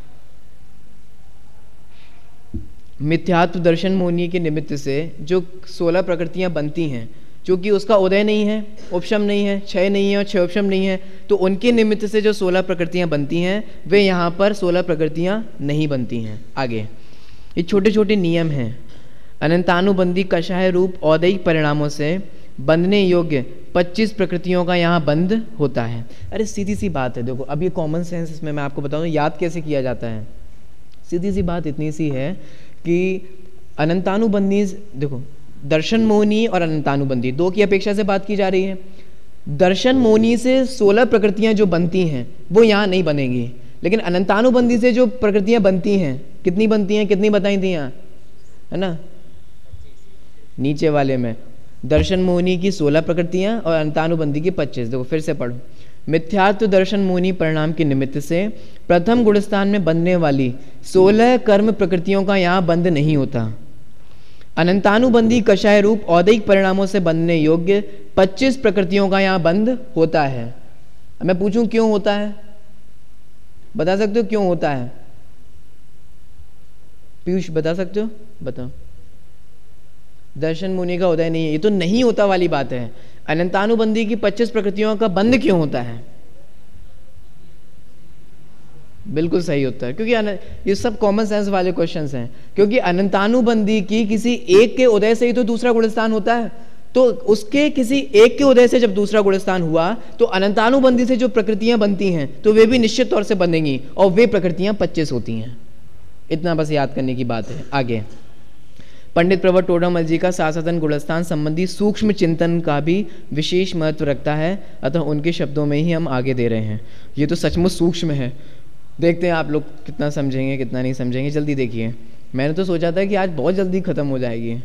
मिथ्यात्व दर्शन मोनी के निमित्त से जो सोलह प्रकृतियां बनती हैं, क्योंकि उसका उदय नहीं है, उपशम नहीं है, क्षय नहीं है और क्षय उपशम नहीं है, तो उनके निमित्त से जो सोलह प्रकृतियां बनती हैं वे यहाँ पर सोलह प्रकृतियां नहीं बनती हैं। आगे ये छोटे छोटे नियम हैं। अनंतानुबंधी कषाय रूप औदैहिक परिणामों से बंधने योग्य पच्चीस प्रकृतियों का यहाँ बंध होता है। अरे सीधी सी बात है, देखो अब ये कॉमन सेंस इसमें मैं आपको बताऊँ याद कैसे किया जाता है। सीधी सी बात इतनी सी है कि अनंतानुबंधी, देखो दर्शन मोनी और अनंतानुबंधी दो की अपेक्षा से बात की जा रही है। दर्शन मोनी से सोलह प्रकृतियां जो बनती हैं वो यहाँ नहीं बनेगी, लेकिन अनंतानुबंधी से जो प्रकृतियां बनती हैं, कितनी बनती हैं, कितनी बताई थी यहाँ, है ना, नीचे वाले में दर्शन मोनी की सोलह प्रकृतियां और अनंतानुबंधी की पच्चीस। देखो फिर से पढ़ो, मिथ्यात्व दर्शन मोनी परिणाम के निमित्त से प्रथम गुणस्थान में बनने वाली सोलह कर्म प्रकृतियों का यहाँ बंध नहीं होता। अनंतानुबंधी कषाय रूप औदैहिक परिणामों से बनने योग्य पच्चीस प्रकृतियों का यहाँ बंध होता है। मैं पूछूं क्यों होता है, बता सकते हो क्यों होता है? पीयूष बता सकते हो, बताओ। दर्शन मुनि का उदय नहीं है, ये तो नहीं होता वाली बात है। अनंतानुबंधी की पच्चीस प्रकृतियों का बंध क्यों होता है? बिल्कुल सही उत्तर, क्योंकि ये सब कॉमन सेंस वाले क्वेश्चंस हैं। क्योंकि अनंतानुबंधी की किसी एक के उदय से ही तो दूसरा गुणस्थान होता है, तो उसके किसी एक के उदय से जब दूसरा गुणस्थान हुआ तो अनंतानुबंधी से जो प्रकृतियां बनती हैं तो वे भी निश्चित तौर से बनेंगी, और वे प्रकृतियां पच्चीस होती हैं। इतना बस याद करने की बात है। आगे पंडित प्रवर टोडामल जी का सासाधन गुणस्थान संबंधी सूक्ष्म चिंतन का भी विशेष महत्व रखता है, अतः उनके शब्दों में ही हम आगे दे रहे हैं। ये तो सचमुच सूक्ष्म है, देखते हैं आप लोग कितना समझेंगे कितना नहीं समझेंगे। जल्दी देखिए, मैंने तो सोचा था कि आज बहुत जल्दी खत्म हो जाएगी।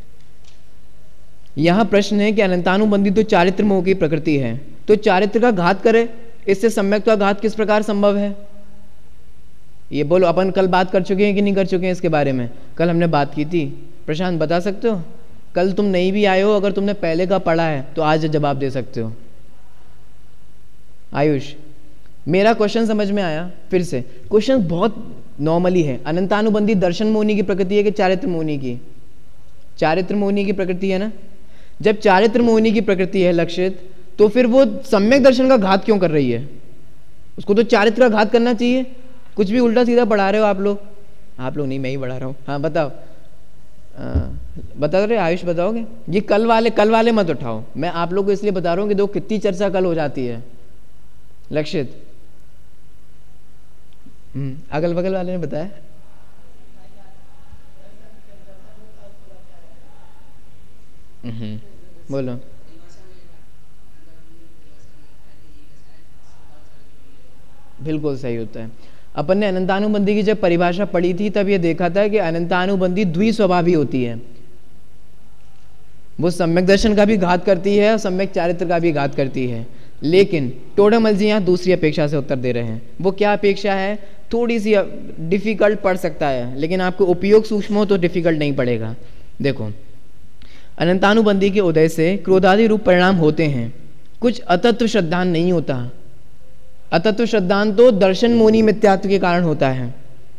यहाँ प्रश्न है कि अनंतानुबंधी तो चारित्र मोह की प्रकृति है, तो चारित्र का घात करे, इससे सम्यक का घात किस प्रकार संभव है? ये बोलो, अपन कल बात कर चुके हैं कि नहीं कर चुके हैं इसके बारे में? कल हमने बात की थी। प्रशांत बता सकते हो? कल तुम नहीं भी आए हो, अगर तुमने पहले का पढ़ा है तो आज जवाब दे सकते हो। आयुष, मेरा क्वेश्चन समझ में आया? फिर से क्वेश्चन बहुत नॉर्मली है। अनंतानुबंधी दर्शन मोहिनी की प्रकृति है कि चारित्र मोहिनी की? चारित्र मोहिनी की प्रकृति है ना। जब चारित्र मोहिनी की प्रकृति है लक्षित, तो फिर वो सम्यक दर्शन का घात क्यों कर रही है? उसको तो चारित्र का घात करना चाहिए। कुछ भी उल्टा सीधा पढ़ा रहे हो आप लोग। आप लोग नहीं, मैं ही पढ़ा रहा हूँ। हाँ बताओ, आ, बता रहे आयुष बताओगे? ये कल वाले कल वाले मत उठाओ, मैं आप लोग को इसलिए बता रहा हूँ कि दो कितनी चर्चा कल हो जाती है। लक्षित, अगल बगल वाले ने बताया। बोलो। बिल्कुल सही होता है। अपन ने अनंतानुबंधी की जब परिभाषा पढ़ी थी तब ये देखा था कि अनंतानुबंधी द्विस्वभावी होती है। वो सम्यक दर्शन का भी घात करती है और सम्यक चारित्र का भी घात करती है। लेकिन टोडामल जी यहाँ दूसरी अपेक्षा से उत्तर दे रहे हैं। वो क्या अपेक्षा है? थोड़ी सी डिफिकल्ट पड़ सकता है, लेकिन आपको उपयोग सूक्ष्म हो तो डिफिकल्ट नहीं पड़ेगा। देखो, अनंतानुबंधी के उदय से क्रोधादि रूप परिणाम होते हैं, कुछ अतत्व श्रद्धान नहीं होता। अतत्व श्रद्धान तो दर्शन मोनी मिथ्यात्व के कारण होता है।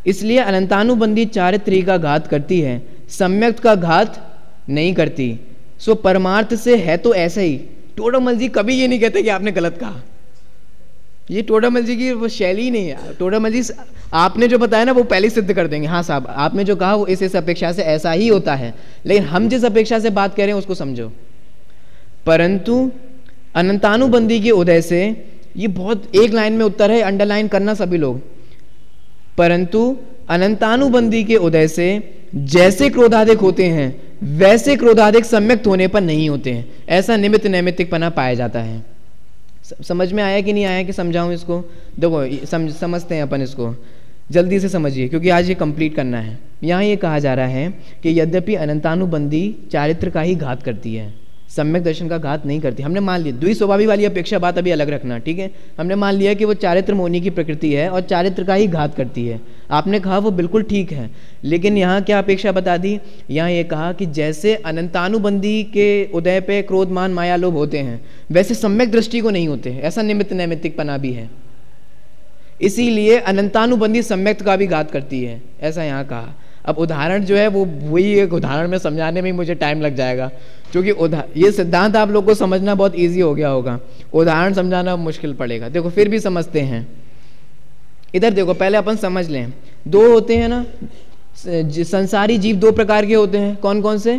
इसलिए अनंतानुबंधी चारित्री का घात करती है, सम्यक्त का घात नहीं करती। सो परमार्थ से है तो ऐसा ही। टोडामल जी कभी ये नहीं कहते कि आपने गलत कहा, ये टोडामल जी की वो शैली नहीं है। टोडामल जी आपने जो बताया ना वो पहले सिद्ध कर देंगे, हाँ साहब आपने जो कहा वो इस इस अपेक्षा से ऐसा ही होता है, लेकिन हम जिस अपेक्षा से बात कर रहे हैं उसको समझो। परंतु अनंतानुबंधी के उदय से, ये बहुत एक लाइन में उत्तर है, अंडरलाइन करना सभी लोग। परंतु अनंतानुबंधी के उदय से जैसे क्रोधाधिक होते हैं वैसे क्रोधाधिक सम्यक्त होने पर नहीं होते हैं, ऐसा निमित्त नैमित्तिकपना पाया जाता है। समझ में आया कि नहीं आया कि समझाऊं इसको? देखो समझ समझते हैं अपन इसको, जल्दी से समझिए क्योंकि आज ये कंप्लीट करना है। यहाँ ये कहा जा रहा है कि यद्यपि अनंतानुबंधी चारित्र का ही घात करती है, सम्यक दर्शन का घात नहीं करती। हमने मान लिया द्विस्वभावी वाली अपेक्षा बात अभी अलग रखना, ठीक है। हमने मान लिया कि वो चारित्र मोहिनी की प्रकृति है और चारित्र का ही घात करती है। आपने कहा वो बिल्कुल ठीक है, लेकिन यहाँ क्या अपेक्षा बता दी? यहाँ ये कहा कि जैसे अनंतानुबंधी के उदय पे क्रोध मान माया लोभ होते हैं वैसे सम्यक दृष्टि को नहीं होते, ऐसा निमित्त नैमित्तिकपना भी है। इसीलिए अनंतानुबंधी सम्यक्त का भी घात करती है, ऐसा यहाँ कहा। अब उदाहरण जो है वो वही एक उदाहरण में समझाने में ही मुझे टाइम लग जाएगा, क्योंकि ये सिद्धांत आप लोग को समझना बहुत इजी हो गया होगा, उदाहरण समझाना मुश्किल पड़ेगा। देखो फिर भी समझते हैं। इधर देखो, पहले अपन समझ लें, दो होते हैं ना संसारी जीव, दो प्रकार के होते हैं। कौन कौन से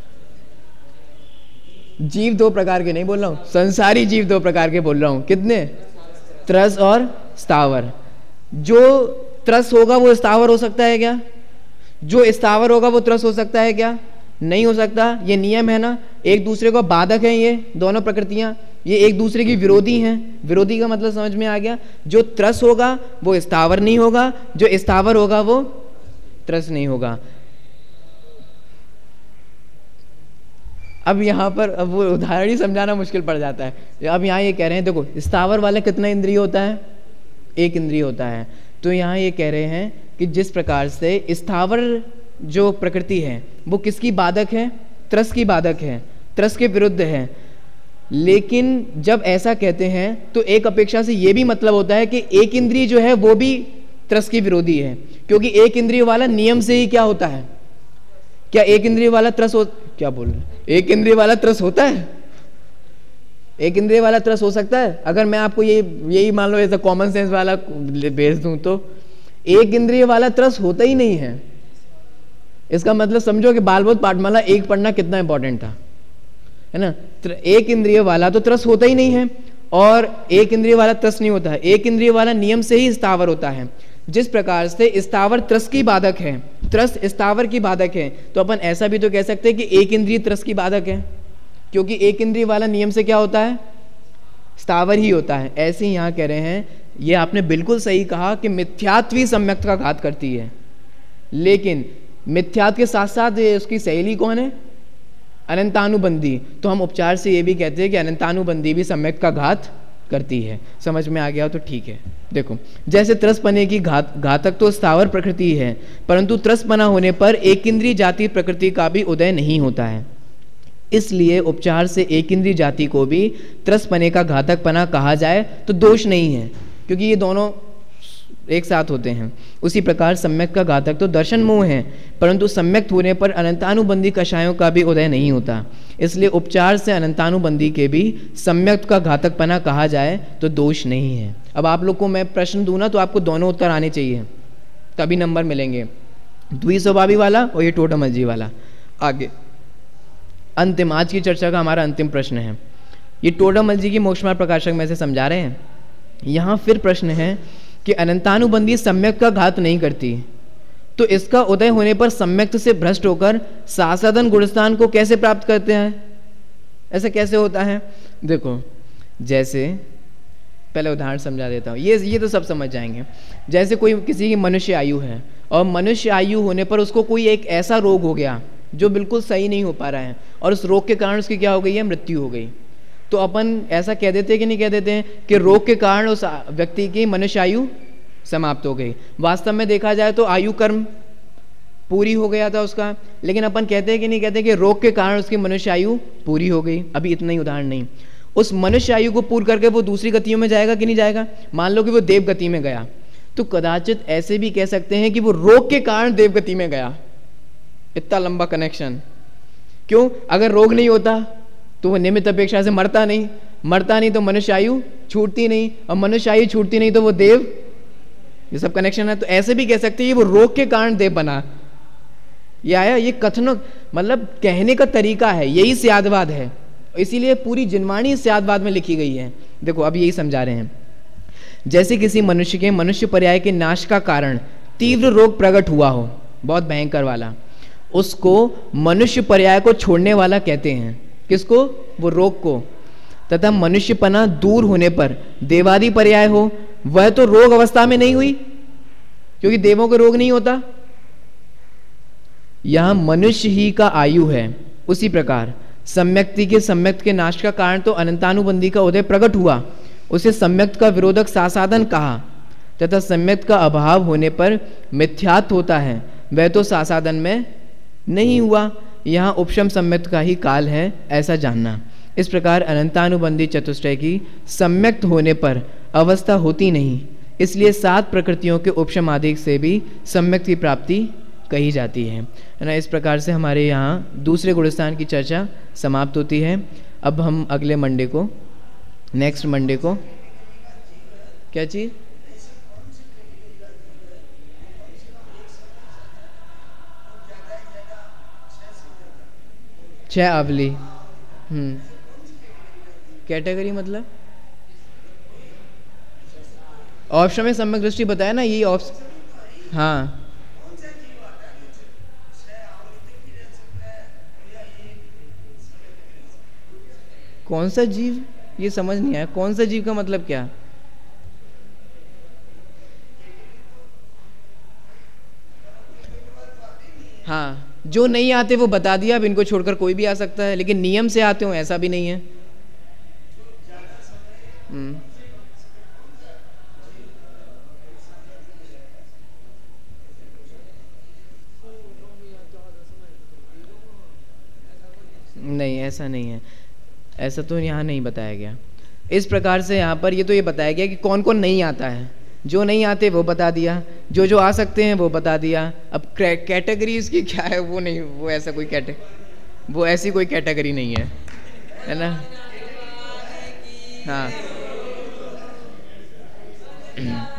जीव? दो प्रकार के नहीं बोल रहा हूं, संसारी जीव दो प्रकार के बोल रहा हूं। कितने? त्रस और स्थावर। जो त्रस होगा वो स्थावर हो सकता है क्या? जो स्थावर होगा वो त्रस हो सकता है क्या? नहीं हो सकता। ये नियम है ना, एक दूसरे को बाधक है, ये दोनों प्रकृतियां, ये एक दूसरे की विरोधी हैं। विरोधी का मतलब समझ में आ गया? जो त्रस होगा वो स्थावर नहीं होगा, जो स्थावर होगा वो त्रस नहीं होगा। अब यहाँ पर अब वो उदाहरण ही समझाना मुश्किल पड़ जाता है। अब यहाँ ये कह रहे हैं, देखो स्थावर वाला कितना इंद्रिय होता है? एक इंद्रिय होता है। तो यहाँ ये कह रहे हैं कि जिस प्रकार से स्थावर जो प्रकृति है वो किसकी बाधक है? त्रस की बाधक है, त्रस के विरुद्ध है। लेकिन जब ऐसा कहते हैं तो एक अपेक्षा से ये भी मतलब होता है कि एक इंद्रिय जो है वो भी त्रस की विरोधी है, क्योंकि एक इंद्रिय वाला नियम से ही क्या होता है? क्या एक इंद्रिय वाला त्रस हो, क्या बोल रहे हैं? एक इंद्रिय वाला त्रस होता है? एक इंद्रिय वाला त्रस हो सकता है? अगर मैं आपको ये यही मान लो ऐसा कॉमन सेंस वाला भेज दूं तो एक इंद्रिय वाला त्रस होता ही नहीं है। इसका मतलब समझो कि बालबोध पाठमाला एक पढ़ना कितना इंपॉर्टेंट था, है ना। एक इंद्रिय वाला तो त्रस होता ही नहीं है, और एक इंद्रिय वाला त्रस नहीं होता है। एक इंद्रिय वाला नियम से ही स्थावर होता है। जिस प्रकार से स्थावर त्रस की बाधक है, त्रस स्थावर की बाधक है, तो अपन ऐसा भी तो कह सकते हैं कि एक इंद्रिय त्रस की बाधक है, क्योंकि एक इंद्रिय वाला नियम से क्या होता है? स्थावर ही होता है। ऐसे ही यहाँ कह रहे हैं, ये आपने बिल्कुल सही कहा कि मिथ्यात्व ही सम्यक्त का घात करती है, लेकिन मिथ्यात्व के साथ साथ उसकी सहेली कौन है? अनंतानुबंधी। तो हम उपचार से ये भी कहते हैं कि अनंतानुबंधी भी सम्यक्त का घात करती है। समझ में आ गया तो ठीक है। देखो, जैसे त्रसपने की घात घातक तो स्थावर प्रकृति है, परंतु त्रसपना होने पर एक इंद्रिय जाति प्रकृति का भी उदय नहीं होता है। इसलिए उपचार से एक इंद्रिय जाति को भी त्रसपने का घातकपना कहा जाए तो दोष नहीं है, क्योंकि ये दोनों एक साथ होते हैं। उसी प्रकार सम्यक का घातक तो दर्शन मोह है, परंतु सम्यक्त होने पर अनंतानुबंधी कषायों का भी उदय नहीं होता। इसलिए उपचार से अनंतानुबंधी के भी सम्यक्त का घातकपना कहा जाए तो दोष नहीं है। अब आप लोग को मैं प्रश्न दूं ना तो आपको दोनों उत्तर आने चाहिए, तभी नंबर मिलेंगे, द्विस्वभावी वाला और ये टोडामल वाला। आगे अंतिम, आज की चर्चा का हमारा अंतिम प्रश्न है, ये टोडामल की मोक्षमार्ग प्रकाशक में से समझा रहे हैं। यहाँ फिर प्रश्न है कि अनंतानुबंधी सम्यक का घात नहीं करती, तो इसका उदय होने पर सम्यक्त से भ्रष्ट होकर सासादन गुणस्थान को कैसे प्राप्त करते हैं? ऐसा कैसे होता है? देखो, जैसे पहले उदाहरण समझा देता हूँ, ये ये तो सब समझ जाएंगे। जैसे कोई किसी की मनुष्य आयु है, और मनुष्य आयु होने पर उसको कोई एक ऐसा रोग हो गया जो बिल्कुल सही नहीं हो पा रहा है, और उस रोग के कारण उसकी क्या हो गई है? मृत्यु हो गई। तो अपन ऐसा कह देते हैं कि नहीं कह देते हैं कि रोग के कारण उस व्यक्ति की मनुष्य आयु समाप्त हो गई। वास्तव में देखा जाए तो आयु कर्म पूरी हो गया था उसका, लेकिन अपन कहते हैं कि नहीं कहते कि रोग के कारण उसकी मनुष्य आयु पूरी हो गई। अभी इतना ही उदाहरण नहीं, उस मनुष्य आयु को पूर्ण करके वो दूसरी गतियों में जाएगा कि नहीं जाएगा? मान लो कि वो देव गति में गया, तो कदाचित ऐसे भी कह सकते हैं कि वो रोग के कारण देवगति में गया। इतना लंबा कनेक्शन क्यों? अगर रोग नहीं होता तो वो निमित्त अपेक्षा से मरता नहीं, मरता नहीं तो मनुष्य आयु छूटती नहीं, और मनुष्य आयु छूटती नहीं तो वो देव, ये सब कनेक्शन है। तो ऐसे भी कह सकते हैं वो रोग के कारण देव बना। ये आया, ये कथन मतलब कहने का तरीका है, यही स्यादवाद है, इसीलिए पूरी जिनवाणी स्यादवाद में लिखी गई है। देखो अब यही समझा रहे हैं, जैसे किसी मनुष्य के मनुष्य पर्याय के नाश का कारण तीव्र रोग प्रकट हुआ हो, बहुत भयंकर वाला, उसको मनुष्य पर्याय को छोड़ने वाला कहते हैं। किसको? वो रोग को। तथा मनुष्यपना दूर होने पर देवादि पर्याय हो, वह तो रोग अवस्था में नहीं हुई, क्योंकि देवों को रोग नहीं होता। यहां मनुष्य ही का आयु है। उसी प्रकार सम्यक्ति के सम्यक्त के नाश का कारण तो अनंतानुबंधी का उदय प्रकट हुआ, उसे सम्यक्त का विरोधक सासाधन कहा। तथा सम्यक्त का अभाव होने पर मिथ्यात्व होता है, वह तो सासाधन में नहीं हुआ। यहाँ उपशम सम्यक्त का ही काल है, ऐसा जानना। इस प्रकार अनंतानुबंधी चतुष्टय की सम्यक्त होने पर अवस्था होती नहीं, इसलिए सात प्रकृतियों के उपशम आदि से भी सम्यक्त की प्राप्ति कही जाती है है ना। इस प्रकार से हमारे यहाँ दूसरे गुणस्थान की चर्चा समाप्त होती है। अब हम अगले मंडे को, नेक्स्ट मंडे को, क्या चीज़? छह आवली। हम्म कैटेगरी मतलब ऑप्शन में सम्यक दृष्टि बताया ना, यही ऑप्शन। हाँ कौन सा जीव, ये समझ नहीं आया। कौन सा जीव का मतलब क्या? हाँ जो नहीं आते वो बता दिया, अब इनको छोड़कर कोई भी आ सकता है, लेकिन नियम से आते हो ऐसा भी नहीं है। हम्म नहीं, ऐसा नहीं है, ऐसा तो यहाँ नहीं बताया गया। इस प्रकार से यहाँ पर ये तो ये बताया गया कि कौन कौन नहीं आता है। जो नहीं आते वो बता दिया, जो जो आ सकते हैं वो बता दिया। अब कैटेगरीज की क्या है वो नहीं, वो ऐसा कोई कैटे वो ऐसी कोई कैटेगरी नहीं है, है ना। हाँ